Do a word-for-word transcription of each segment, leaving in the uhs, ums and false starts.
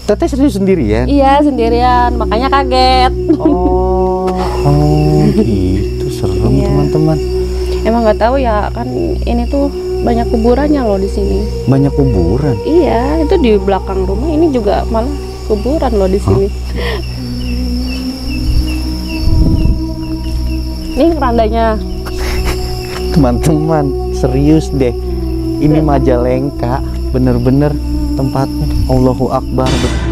Teteh serius sendirian? Iya, sendirian, makanya kaget. Oh, oh gitu, serem Iya. teman-teman. Emang nggak tahu ya, kan ini tuh banyak kuburannya loh di sini. Banyak kuburan? Iya, itu di belakang rumah ini juga malah kuburan loh di sini. Ini kerandanya. Teman-teman, serius deh. Ini Majalengka, bener-bener tempatnya. Allahu Akbar.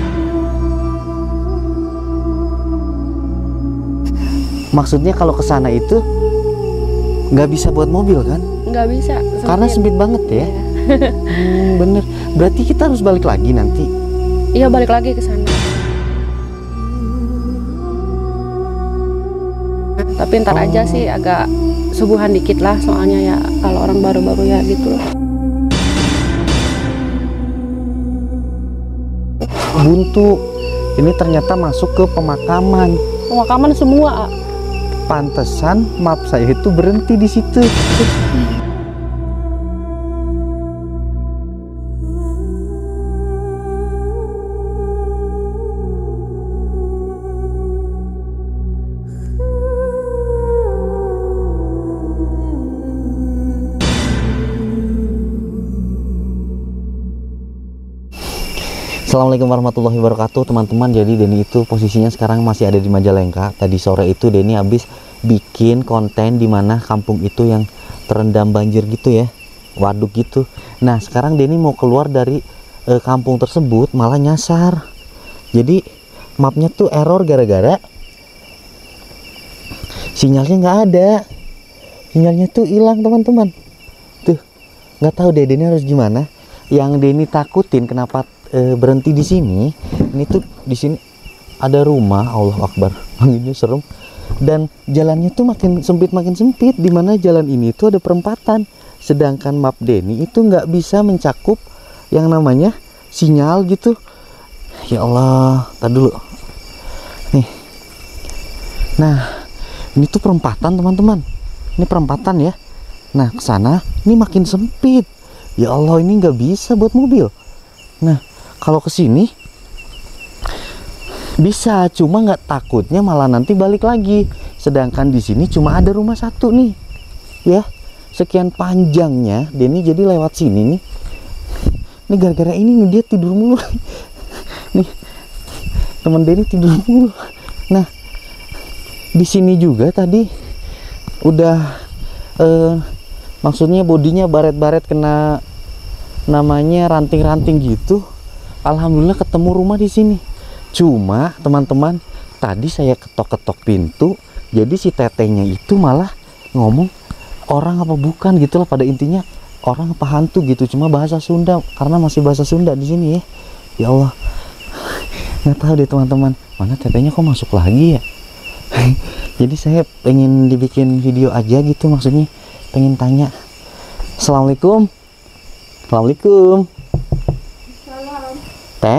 Maksudnya kalau ke sana itu nggak bisa buat mobil kan? Nggak bisa. Karena sempit banget ya. Hmm, bener. Berarti kita harus balik lagi nanti. Iya, balik lagi ke sana. Tapi ntar Oh. aja sih agak subuhan dikit lah, soalnya ya kalau orang baru-baru ya gitu loh. Buntu. Ini ternyata masuk ke pemakaman. Pemakaman semua. Pantesan map saya itu berhenti di situ. Assalamualaikum warahmatullahi wabarakatuh teman-teman. Jadi Denny itu posisinya sekarang masih ada di Majalengka. Tadi sore itu Denny habis bikin konten di mana kampung itu yang terendam banjir gitu ya, waduk gitu. Nah sekarang Denny mau keluar dari eh, kampung tersebut malah nyasar. Jadi mapnya tuh error gara-gara sinyalnya nggak ada. Sinyalnya tuh hilang teman-teman. Tuh nggak tahu deh Denny harus gimana. Yang Denny takutin kenapa E, berhenti di sini, ini tuh di sini ada rumah. Allah Akbar, anginnya serem, dan jalannya tuh makin sempit makin sempit. Dimana jalan ini tuh ada perempatan, sedangkan map Denny itu nggak bisa mencakup yang namanya sinyal gitu. Ya Allah, tar dulu nih. Nah ini tuh perempatan teman-teman, ini perempatan ya. Nah kesana ini makin sempit. Ya Allah, ini nggak bisa buat mobil. Nah kalau ke sini bisa, cuma nggak takutnya malah nanti balik lagi. Sedangkan di sini cuma ada rumah satu nih, ya. Sekian panjangnya Denny jadi lewat sini nih. Ini gara-gara ini nih dia tidur mulu. Nih teman Denny tidur mulu. Nah di sini juga tadi udah, eh, maksudnya bodinya baret-baret kena namanya ranting-ranting gitu. Alhamdulillah ketemu rumah di sini. Cuma teman-teman, tadi saya ketok-ketok pintu, jadi si tetehnya itu malah ngomong orang apa bukan gitu lah. Pada intinya orang apa hantu gitu, cuma bahasa Sunda karena masih bahasa Sunda di sini ya. Ya Allah, nggak tahu deh teman-teman, mana tetehnya kok masuk lagi ya. Jadi saya pengen dibikin video aja gitu, maksudnya pengen tanya. Assalamualaikum. Assalamualaikum. Teh,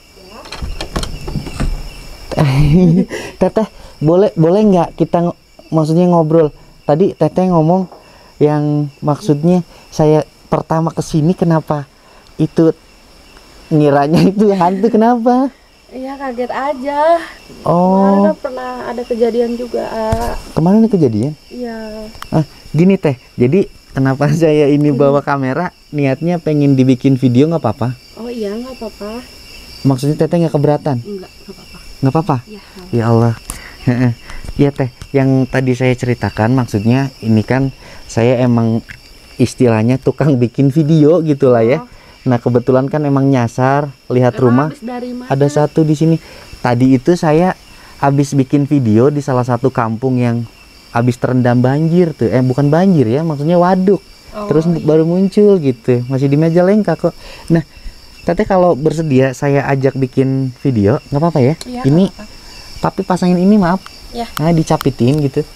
teteh boleh boleh nggak kita ng maksudnya ngobrol? Tadi teteh ngomong yang maksudnya saya pertama kesini kenapa itu ngiranya itu hantu, kenapa? Iya, kaget aja. Oh, Kemarin pernah ada kejadian juga. kemarin ada kejadian? Iya. Ah, gini teh, jadi kenapa saya ini bawa kamera? Niatnya pengen dibikin video, nggak apa-apa? Oh iya, nggak apa-apa. Maksudnya teteh nggak keberatan? Enggak, nggak apa-apa. Nggak apa-apa? Ya, Ya Allah. Ya teh, yang tadi saya ceritakan maksudnya ini kan saya emang istilahnya tukang bikin video gitulah ya. Oh. Nah kebetulan kan emang nyasar lihat Emang rumah habis dari mana? ada satu di sini. Tadi itu saya habis bikin video di salah satu kampung yang habis terendam banjir tuh. Eh bukan banjir ya, maksudnya waduk. Oh, Terus iya. baru muncul gitu, masih di Majalengka kok. Nah teteh kalau bersedia saya ajak bikin video, nggak apa-apa ya? Iya, Ini nggak apa-apa. tapi pasangin ini maaf. Ya. Nah dicapitin gitu.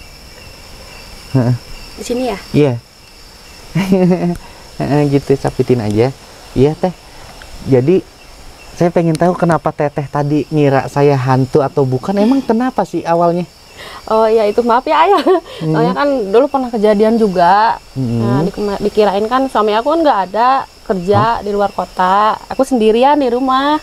Di sini ya? Iya. Gitu capitin aja. Iya teh. Jadi saya pengen tahu kenapa teteh tadi ngira saya hantu atau bukan. Emang kenapa sih awalnya? Oh iya, itu maaf ya ayah. Hmm. Soalnya kan dulu pernah kejadian juga. Hmm. Nah, di- dikirain kan suami aku kan nggak ada kerja di luar kota. Aku sendirian di rumah. Di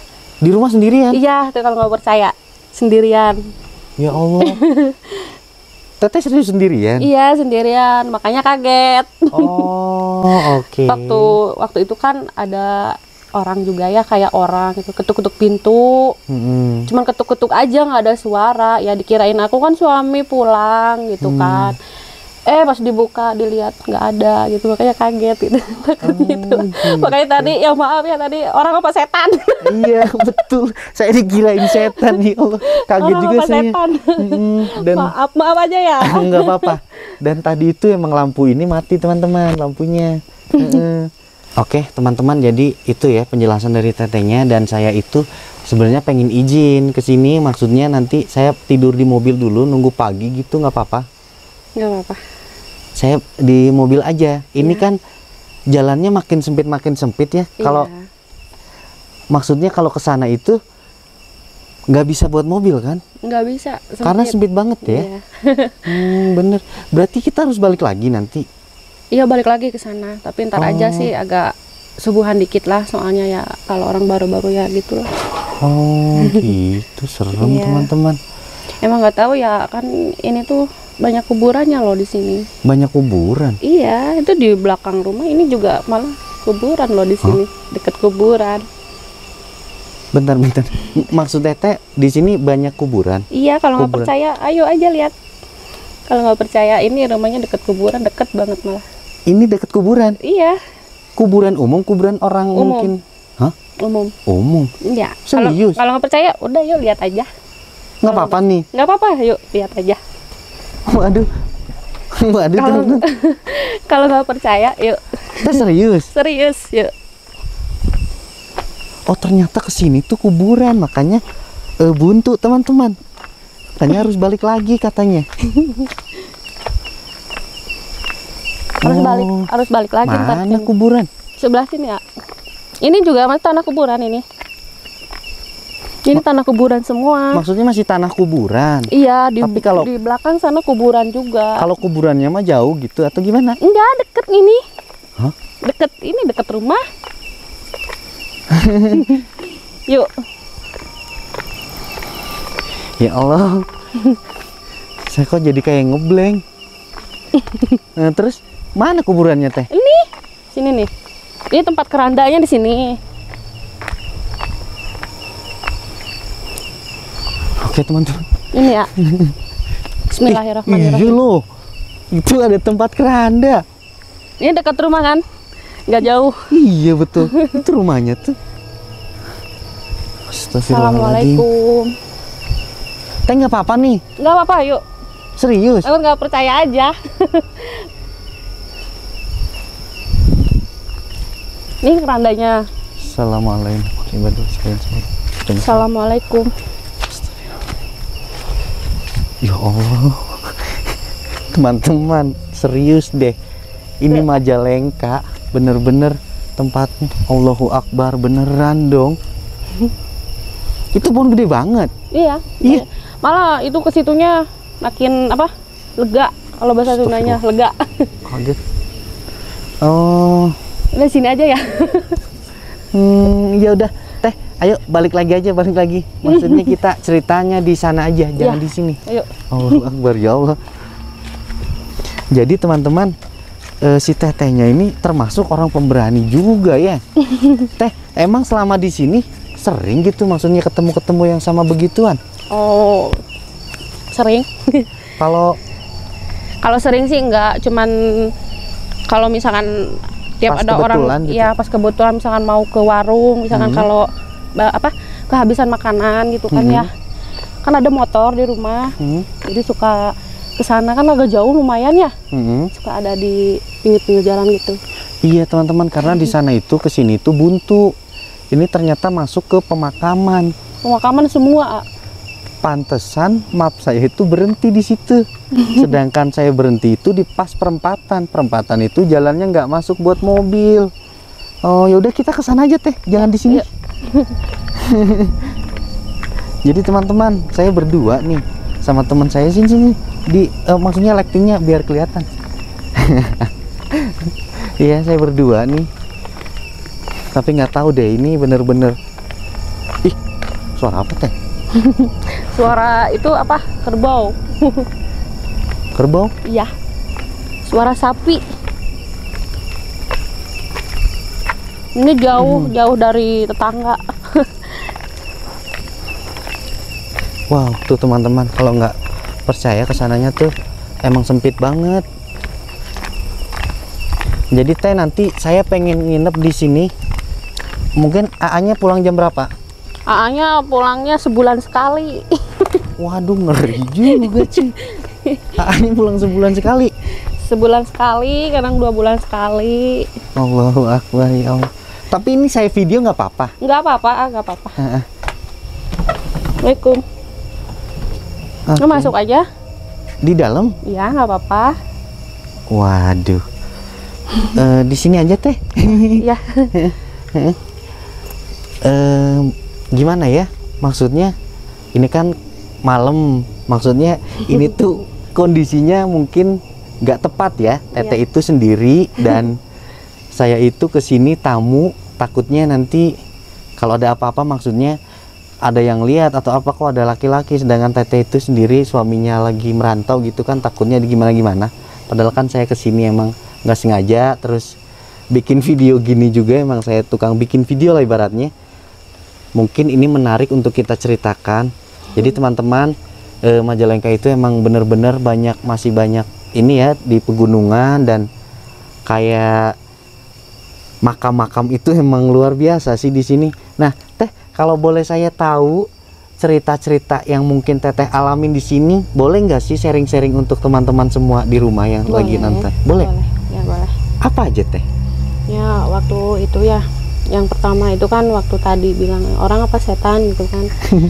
Di rumah sendirian? Iya, tuh kalau nggak percaya sendirian. Ya Allah. Teteh serius sendirian? Iya, sendirian. Makanya kaget. Oh, oke. Okay. Waktu waktu itu kan ada orang juga ya, kayak orang gitu, ketuk-ketuk pintu. Hmm. Cuman ketuk-ketuk aja, nggak ada suara. Ya dikirain aku kan suami pulang gitu hmm. kan. Eh pas dibuka dilihat nggak ada gitu, makanya kaget gitu. Takut oh, gitu. gitu. Makanya tadi ya maaf ya tadi orang apa setan. Iya betul, saya dikirain setan nih Allah, kaget orang juga saya. Hmm, dan maaf maaf aja ya. Nggak apa-apa. Dan tadi itu emang lampu ini mati teman-teman, lampunya. Oke teman-teman, jadi itu ya penjelasan dari tetehnya, dan saya itu sebenarnya pengen izin ke sini, maksudnya nanti saya tidur di mobil dulu nunggu pagi gitu, nggak apa-apa? Nggak apa-apa. Saya di mobil aja. Ini ya. Kan jalannya makin sempit makin sempit ya. Kalau ya. Maksudnya kalau ke sana itu nggak bisa buat mobil kan? Nggak bisa. Sempit. Karena sempit banget ya. Ya. hmm, bener. Berarti kita harus balik lagi nanti. Iya balik lagi ke sana. Tapi ntar oh. aja sih agak subuhan dikit lah. Soalnya ya kalau orang baru-baru ya gitu lah. Oh gitu serem teman-teman. Ya. Emang nggak tahu ya kan ini tuh. Banyak kuburannya loh di sini. Banyak kuburan? Iya, itu di belakang rumah ini juga malah kuburan loh di sini, huh? Deket kuburan. Bentar, bentar. Maksud Teteh di sini banyak kuburan? Iya, kalau nggak percaya, ayo aja lihat. Kalau nggak percaya, ini rumahnya deket kuburan, deket banget malah. Ini deket kuburan? Iya. Kuburan umum, kuburan orang umum. Mungkin? Hah? Umum. Umum? Iya. Serius? Kalau nggak percaya, udah yuk lihat aja. Nggak apa-apa nih? Nggak apa-apa, yuk lihat aja. Waduh, waduh teman-teman. Kalau nggak percaya, yuk. Kita serius? Serius, yuk. Oh ternyata kesini tuh kuburan, makanya uh, buntu teman-teman. Katanya harus balik lagi katanya. Harus oh, balik, harus balik lagi. Mana kuburan? Sebelah sini ya. Ini juga masih tanah kuburan ini. Ini tanah kuburan semua. Maksudnya masih tanah kuburan? Iya, di, tapi kalau di belakang sana kuburan juga. Kalau kuburannya mah jauh gitu atau gimana? Enggak, deket ini. Hah? Deket ini, deket rumah. Yuk. Ya Allah. Saya kok jadi kayak ngeblank. Nah, terus mana kuburannya Teh? Ini, sini nih. Ini tempat kerandanya di sini. Oke teman-teman. Ini ya. Bismillahirrahmanirrahim. Iya loh. Itu ada tempat keranda. Ini dekat rumah kan? Nggak jauh. Iya betul. Itu rumahnya tuh. Assalamualaikum. Teh nggak apa-apa nih? Nggak apa-apa, yuk. Serius? Aku nggak percaya aja. Ini kerandanya. Assalamualaikum. Assalamualaikum. Ya Allah, teman-teman serius deh, ini Majalengka bener-bener tempatnya. Allahu Akbar beneran dong. Itu pohon gede banget. Iya. Iya. Malah itu ke situnya makin apa? Lega. Kalau bahasa Sundanya lega. Kaget. Oh. Udah sini aja ya. hmm, ya udah. Teh, ayo balik lagi aja, balik lagi. Maksudnya kita ceritanya di sana aja, jangan ya, di sini. Ayo. Allahu Akbar ya Allah. Jadi teman-teman, e, si tetehnya ini termasuk orang pemberani juga ya. Teh, emang selama di sini sering gitu, maksudnya ketemu-ketemu yang sama begituan? Oh, sering. Kalau kalau sering sih enggak, cuman kalau misalkan tiap pas ada orang gitu. Ya pas kebetulan misalkan mau ke warung, misalkan hmm. kalau apa kehabisan makanan gitu kan hmm. ya, kan ada motor di rumah, hmm. jadi suka ke sana, kan agak jauh lumayan ya, hmm. suka ada di pinggir-pinggir jalan gitu. Iya teman-teman, karena di sana itu ke sini tuh buntu. Ini ternyata masuk ke pemakaman. Pemakaman semua. Pantesan map saya itu berhenti di situ. Sedangkan saya berhenti itu di pas perempatan. Perempatan itu jalannya nggak masuk buat mobil. Oh ya udah kita ke sana aja Teh, jangan di sini. Jadi teman-teman, saya berdua nih sama teman saya sini sini di uh, maksudnya lightingnya biar kelihatan. Iya saya berdua nih. Tapi nggak tahu deh ini bener-bener. Ih Suara apa teh? Suara itu apa? Kerbau. Kerbau? Iya. Suara sapi. Ini jauh, Hmm. jauh dari tetangga. Wow, tuh teman-teman, kalau nggak percaya kesananya tuh emang sempit banget. Jadi teh nanti saya pengen nginep di sini. Mungkin A A-nya pulang jam berapa? A A-nya pulangnya sebulan sekali. Waduh, ngeri juga sih. A A-nya pulang sebulan sekali. Sebulan sekali, kadang dua bulan sekali. Allahu Akbar, ya Allah. Tapi ini saya video nggak apa-apa. Nggak apa-apa, ah, nggak apa-apa. Heeh. Assalamualaikum. Oke. Lu masuk aja. Di dalam? Iya, nggak apa-apa. Waduh. Eh, di sini aja teh. Iya. Eh, gimana ya? Maksudnya ini kan malam. Maksudnya ini tuh kondisinya mungkin nggak tepat ya. Teteh Iya. itu sendiri dan saya itu kesini tamu, takutnya nanti kalau ada apa-apa, maksudnya ada yang lihat atau apa, kok ada laki-laki, sedangkan teteh itu sendiri suaminya lagi merantau gitu kan, takutnya gimana-gimana. Padahal kan saya kesini emang nggak sengaja, terus bikin video gini juga, emang saya tukang bikin video lah ibaratnya. Mungkin ini menarik untuk kita ceritakan. Jadi teman-teman, eh, Majalengka itu emang bener-bener banyak, masih banyak ini ya di pegunungan, dan kayak makam-makam itu emang luar biasa sih di sini. Nah, teh kalau boleh saya tahu cerita-cerita yang mungkin teteh alamin di sini, boleh nggak sih sharing-sharing untuk teman-teman semua di rumah yang lagi nonton? Boleh? Boleh. Ya, boleh. Apa aja teh? Ya, waktu itu ya, yang pertama itu kan waktu tadi bilang orang apa setan gitu kan.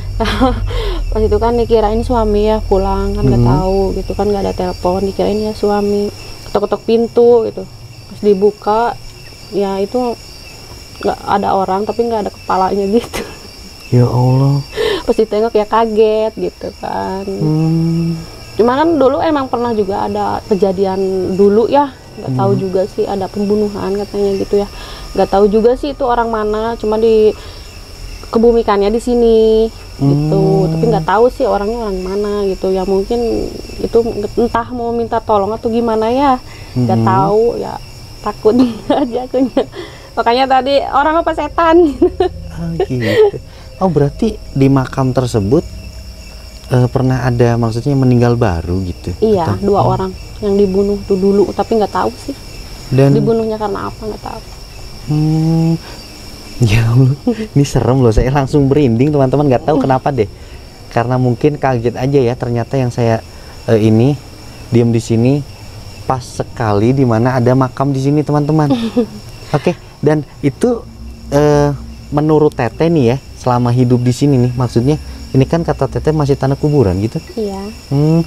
Pas itu kan dikirain suami ya pulang kan, nggak Mhm. tahu gitu kan, nggak ada telepon, dikirain ya suami. Ketok-ketok pintu gitu, pas dibuka ya itu nggak ada orang tapi nggak ada kepalanya gitu. Ya Allah. Pas ditengok ya kaget gitu kan. Hmm. Cuma kan dulu emang pernah juga ada kejadian dulu ya, nggak tahu Hmm. juga sih ada pembunuhan katanya gitu ya, nggak tahu juga sih itu orang mana, cuma di kebumikannya di sini gitu. Hmm. Tapi nggak tahu sih orangnya orang mana gitu ya, mungkin itu entah mau minta tolong atau gimana ya, nggak Hmm. tahu ya, takut aja akunya. Makanya tadi orang apa setan. Ah, gitu. Oh, berarti di makam tersebut eh, pernah ada, maksudnya meninggal baru gitu? Iya, Atau- dua oh. orang yang dibunuh tuh dulu, tapi nggak tahu sih Dan dibunuhnya karena apa, nggak tahu. Hmm, ya Allah, ini serem loh. Saya langsung merinding teman-teman, nggak tahu kenapa deh. Karena mungkin kaget aja ya. Ternyata yang saya eh, ini diam di sini pas sekali, dimana ada makam di sini teman-teman. Oke, dan itu eh, menurut teteh nih ya, selama hidup di sini nih, maksudnya ini kan kata teteh masih tanah kuburan gitu. Iya, Hmm,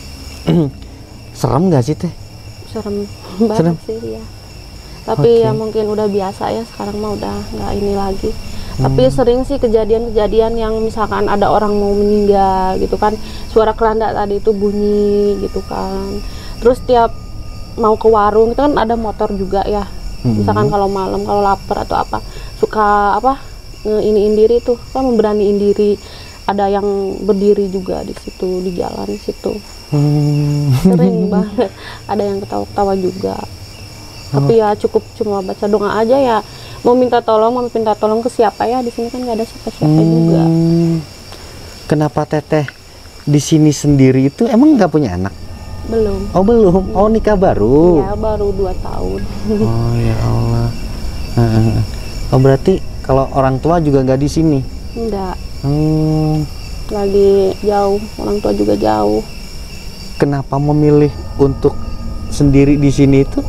serem nggak sih teh? serem Serem. banget sih ya. Tapi Oke. ya mungkin udah biasa ya, sekarang mah udah nggak ini lagi. Tapi sering sih kejadian-kejadian yang misalkan ada orang mau meninggal gitu kan, suara keranda tadi itu bunyi gitu kan. Terus tiap mau ke warung itu kan ada motor juga ya. Hmm. Misalkan kalau malam kalau lapar atau apa, suka apa ngeiniin diri tuh, kan memberaniin diri. Ada yang berdiri juga di situ, di jalan situ. Hmm. Sering banget ada yang ketawa-ketawa juga. Tapi ya cukup cuma baca doa aja ya. Mau minta tolong, mau minta tolong ke siapa ya? Di sini kan nggak ada siapa-siapa juga. Hmm. Kenapa teteh di sini sendiri itu emang nggak punya anak? Belum. Oh belum. Oh nikah baru. Ya baru dua tahun. Oh ya Allah. Heeh. Oh berarti kalau orang tua juga nggak di sini? Enggak, Hmm. lagi jauh, orang tua juga jauh. Kenapa memilih untuk sendiri di sini itu?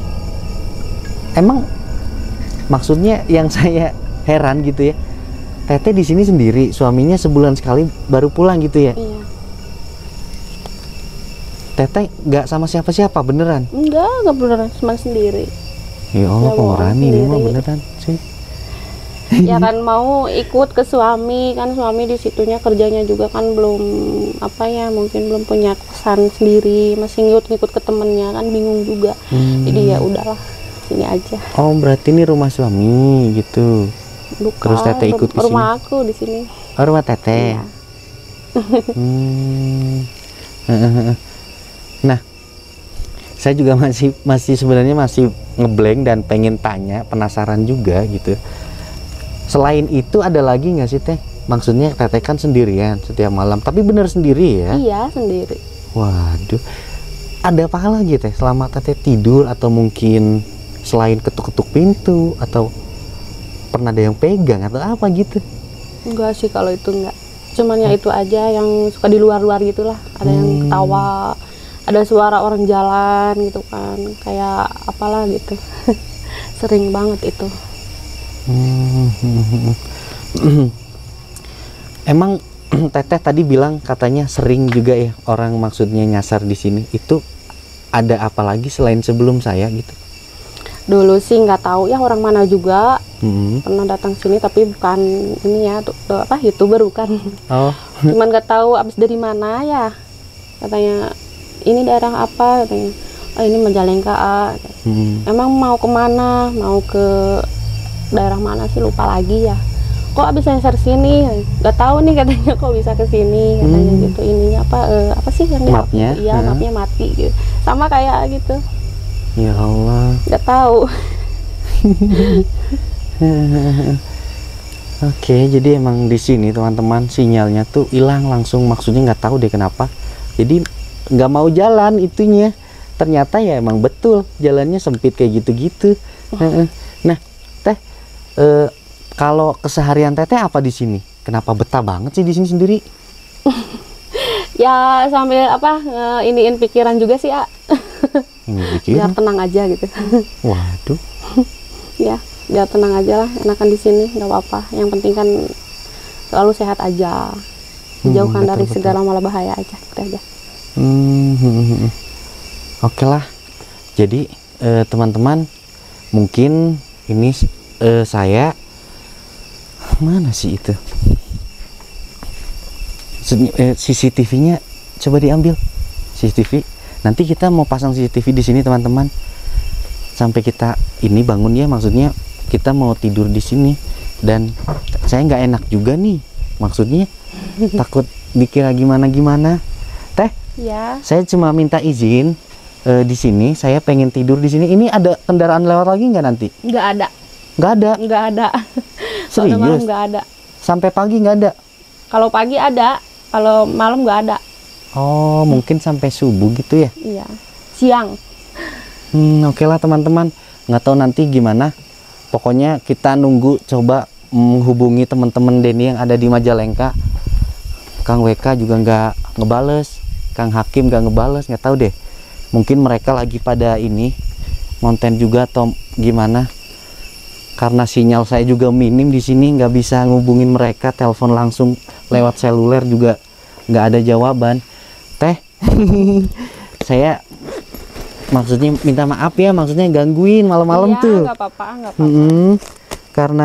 Emang maksudnya yang saya heran gitu ya. Teteh di sini sendiri, suaminya sebulan sekali baru pulang gitu ya. Iya. Teteh nggak sama siapa-siapa beneran? Enggak, enggak beneran, cuma sendiri. Ya Allah, Ya, pemberani ini mah sendiri. beneran sih. Ya kan mau ikut ke suami, kan suami di situnya kerjanya juga kan belum apa ya, mungkin belum punya kosan sendiri, masih ngikut-ngikut ke temennya kan, bingung juga. Hmm. Jadi ya udahlah, sini aja. Oh berarti ini rumah suami gitu. Bukan, Terus teteh ikut ke rumah aku di sini. Oh, rumah teteh. Iya. Hmm. Nah, saya juga masih masih sebenarnya masih ngeblank dan pengen tanya, penasaran juga gitu. Selain itu ada lagi nggak sih teh? Maksudnya teteh kan sendirian setiap malam, tapi bener sendiri ya? Iya, sendiri. Waduh, ada apa lagi teh selama teteh tidur, atau mungkin selain ketuk-ketuk pintu, atau pernah ada yang pegang atau apa gitu? Enggak sih kalau itu enggak. Cuman ya itu aja yang suka di luar-luar gitulah. Ada yang Hmm. ketawa, ada suara orang jalan gitu kan. Kayak apalah gitu. Sering banget itu. Hmm. Emang teteh tadi bilang katanya sering juga ya orang maksudnya nyasar di sini. Itu ada apa lagi selain sebelum saya gitu? Dulu sih nggak tahu ya orang mana juga Hmm. pernah datang sini, tapi bukan ini ya tuh, tuh, apa YouTuber bukan. Oh. Cuman nggak tahu abis dari mana ya. Katanya ini daerah apa katanya. Oh ini Majalengka. Ah. Hmm. Emang mau kemana? Mau ke daerah mana sih, lupa lagi ya. Kok abis nyasar sini? Nggak tahu nih katanya, kok bisa ke sini katanya Hmm. gitu. Ininya apa eh, apa sih yang dihapus? Mapnya? Iya, Hmm. mapnya mati gitu. Sama kayak gitu. Ya Allah. Nggak tahu. Oke, jadi emang di sini teman-teman sinyalnya tuh hilang langsung, maksudnya nggak tahu deh kenapa. Jadi nggak mau jalan itunya. Ternyata ya emang betul jalannya sempit kayak gitu-gitu. Heeh. Nah, teh, eh, kalau keseharian teteh apa di sini? Kenapa betah banget sih di sini sendiri? Ya sambil apa nge- iniin pikiran juga sih ya. Ini Biar bikin. tenang aja gitu. Waduh. Ya biar tenang aja lah, enakan di sini nggak apa-apa. Yang penting kan selalu sehat aja, dijauhkan Hmm, dari betul, segala mala bahaya aja, gitu aja. Hmm, hmm, hmm, hmm. Oke lah. Jadi eh, teman-teman, mungkin ini eh, saya mana sih itu? Sen- eh, C C T V-nya coba diambil. C C T V. Nanti kita mau pasang C C T V di sini teman-teman. Sampai kita ini bangun ya, maksudnya kita mau tidur di sini, dan saya nggak enak juga nih, maksudnya takut dikira gimana-gimana. Teh, Ya, saya cuma minta izin eh, di sini, saya pengen tidur di sini. Ini ada kendaraan lewat lagi nggak nanti? nggak ada, Nggak ada. nggak ada. Kalau malam Serius? nggak ada. Sampai pagi nggak ada? Kalau pagi ada, kalau malam nggak ada. Oh, mungkin sampai subuh gitu ya? Iya, siang. Hmm, oke lah teman-teman. Nggak tahu nanti gimana. Pokoknya kita nunggu coba menghubungi teman-teman Denny yang ada di Majalengka. Kang W K juga nggak ngebales, Kang Hakim nggak ngebales, nggak tahu deh. Mungkin mereka lagi pada ini konten juga atau gimana. Karena sinyal saya juga minim di sini, nggak bisa ngubungin mereka, telepon langsung lewat seluler juga nggak ada jawaban. Teh, saya maksudnya minta maaf ya, maksudnya gangguin malam-malam Iya, tuh. nggak apa-apa, nggak apa-apa. Mm-mm. Karena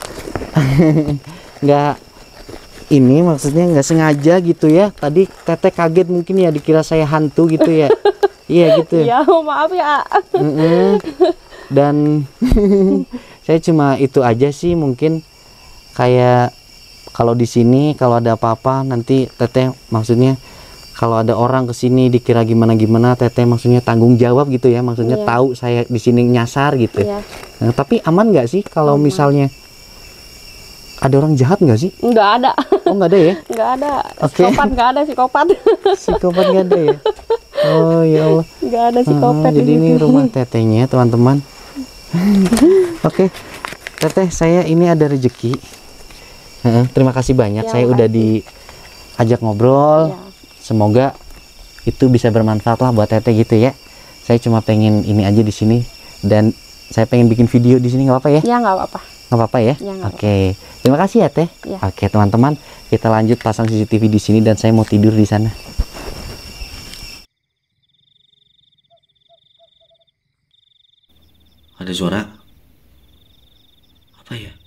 nggak ini maksudnya nggak sengaja gitu ya. Tadi teteh kaget mungkin ya, dikira saya hantu gitu ya. Iya gitu. Iya, maaf ya. Mm-mm. Dan saya cuma itu aja sih, mungkin kayak kalau di sini kalau ada apa-apa nanti teteh maksudnya kalau ada orang ke sini dikira gimana-gimana, teteh maksudnya tanggung jawab gitu ya, maksudnya Iya. tahu saya di sini nyasar gitu. Iya, Nah, tapi aman nggak sih kalau Aman. misalnya ada orang jahat nggak sih? nggak ada, Oh, nggak ada ya? nggak ada. Oke. Psikopat nggak ada, psikopat. Psikopat nggak ada ya? Oh ya Allah. Nggak ada Ah, psikopat di jadi ini sini. rumah tetehnya teman-teman. Oke, teteh saya ini ada rezeki. Heeh, terima kasih banyak. Ya, Saya udah makasih. diajak ngobrol. Ya. Semoga itu bisa bermanfaat lah buat teteh gitu ya. Saya cuma pengen ini aja di sini, dan saya pengen bikin video di sini, nggak apa-apa ya? Ya nggak apa-apa. Nggak apa-apa ya? Ya, nggak Oke, terima kasih ya teh. Ya. Oke teman-teman, kita lanjut pasang C C T V di sini dan saya mau tidur di sana. Ada suara apa ya?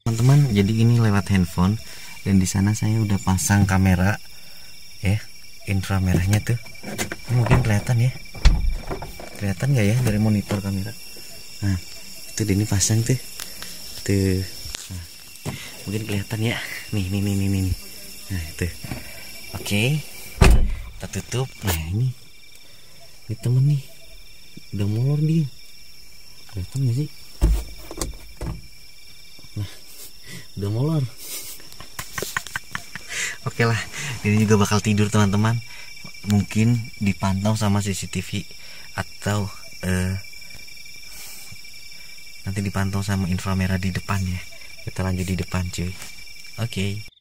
Teman-teman, jadi ini lewat handphone dan di sana saya udah pasang kamera ya, inframerahnya tuh. Ini mungkin kelihatan ya. Kelihatan nggak ya dari monitor kamera? Nah, itu Denny pasang tuh. Tuh. Nah, mungkin kelihatan ya. Nih, nih, nih, nih, nih. Nah, itu. Oke. Kita tutup. Nah, ini. Ini temen nih. Udah molor dia. Kelihatan nggak sih? Nah, udah molor. Oke lah, ini juga bakal tidur teman-teman. Mungkin dipantau sama C C T V atau uh, nanti dipantau sama inframerah di depan ya. Kita lanjut di depan cuy. Oke.